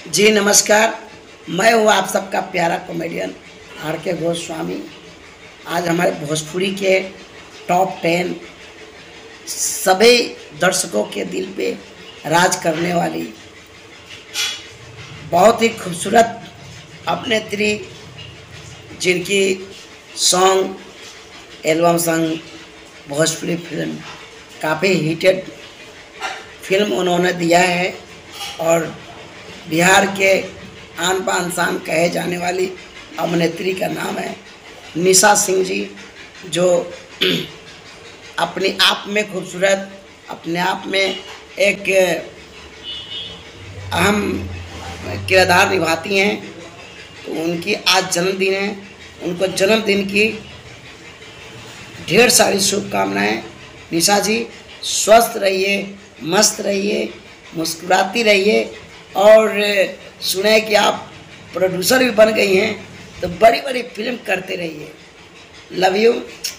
जी नमस्कार। मैं हूँ आप सबका प्यारा कॉमेडियन आर के गोस्वामी। आज हमारे भोजपुरी के टॉप 10 सभी दर्शकों के दिल पे राज करने वाली बहुत ही खूबसूरत अभिनेत्री, जिनकी सॉन्ग एल्बम संग भोजपुरी फिल्म काफ़ी हिटेड फिल्म उन्होंने दिया है और बिहार के आन बान शान कहे जाने वाली अभिनेत्री का नाम है निशा सिंह जी, जो अपने आप में खूबसूरत, अपने आप में एक अहम किरदार निभाती हैं। तो उनकी आज जन्मदिन है, उनको जन्मदिन की ढेर सारी शुभकामनाएं। निशा जी स्वस्थ रहिए, मस्त रहिए, मुस्कुराती रहिए और सुने कि आप प्रोड्यूसर भी बन गई हैं, तो बड़ी बड़ी फिल्म करते रहिए। Love you.